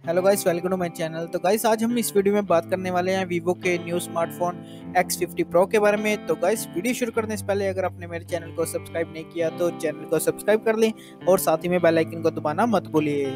Hello guys, welcome to my channel. तो guys आज हम इस वीडियो में बात करने वाले हैं वीवो के न्यू स्मार्टफोन X50 Pro के बारे में। तो गाइस वीडियो शुरू करने से पहले अगर आपने मेरे चैनल को सब्सक्राइब नहीं किया तो चैनल को सब्सक्राइब कर लें और साथ ही में बेल आइकन को दबाना मत भूलिए।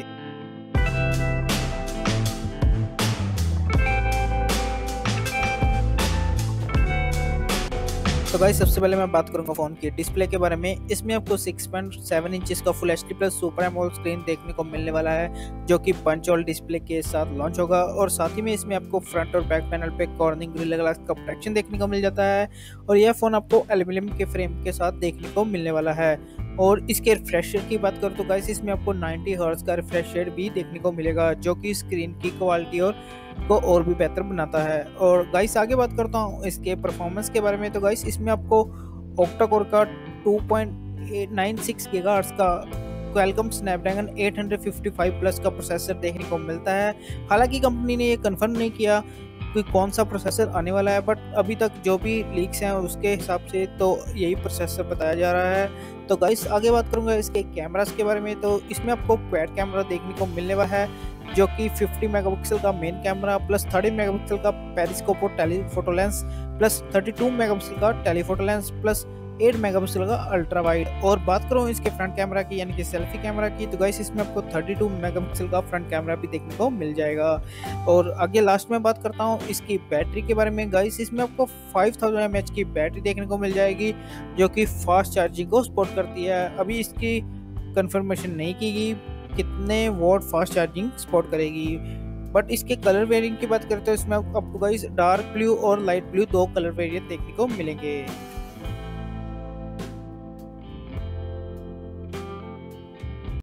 तो गाइस सबसे पहले मैं बात करूंगा फ़ोन की डिस्प्ले के बारे में। इसमें आपको 6.7 इंचेस का full HD plus super AMOLED screen देखने को मिलने वाला है, जो कि पंच होल डिस्प्ले के साथ लॉन्च होगा। और साथ ही में इसमें आपको फ्रंट और बैक पैनल पे कॉर्निंग ग्रिल ग्लास का प्रोटेक्शन देखने को मिल जाता है। और यह फ़ोन आपको एल्यूमिनियम के फ्रेम के साथ देखने को मिलने वाला है। और इसके रिफ्रेश रेट की बात करूँ तो गाइस इसमें आपको 90 हर्ट्ज का रिफ्रेश रेट भी देखने को मिलेगा, जो कि स्क्रीन की क्वालिटी और भी बेहतर बनाता है। और गाइस आगे बात करता हूँ इसके परफॉर्मेंस के बारे में। तो गाइस इसमें आपको ऑक्टा कोर का 2.96 गीगाहर्ट्ज का क्वालकॉम स्नैपड्रैगन 855 प्लस का प्रोसेसर देखने को मिलता है। हालांकि कंपनी ने ये कंफर्म नहीं किया कि कौन सा प्रोसेसर आने वाला है, बट अभी तक जो भी लीक्स हैं उसके हिसाब से तो यही प्रोसेसर बताया जा रहा है। तो गाइस आगे बात करूंगा इसके कैमरास के बारे में। तो इसमें आपको क्वाड कैमरा देखने को मिलने वाला है, जो कि 50 मेगापिक्सल का मेन कैमरा प्लस 30 मेगापिक्सल का पेरिस्कोप और टेलीफोटो लेंस प्लस 32 मेगापिक्सल का टेलीफोटो लेंस प्लस 8 मेगापिक्सल का अल्ट्रा वाइड। और बात करूँ इसके फ्रंट कैमरा की यानी कि सेल्फी कैमरा की, तो गाइस इसमें आपको 32 मेगापिक्सल का फ्रंट कैमरा भी देखने को मिल जाएगा। और आगे लास्ट में बात करता हूँ इसकी बैटरी के बारे में। गाइस इसमें आपको 5000 mAh की बैटरी देखने को मिल जाएगी, जो कि फास्ट चार्जिंग को सपोर्ट करती है। अभी इसकी कंफर्मेशन नहीं की गई कितने वॉट फास्ट चार्जिंग सपोर्ट करेगी, बट इसके कलर वेरिएंट की बात करते हैं इसमें आपको गाइस डार्क ब्लू और लाइट ब्लू दो कलर वेरिएंट देखने को मिलेंगे।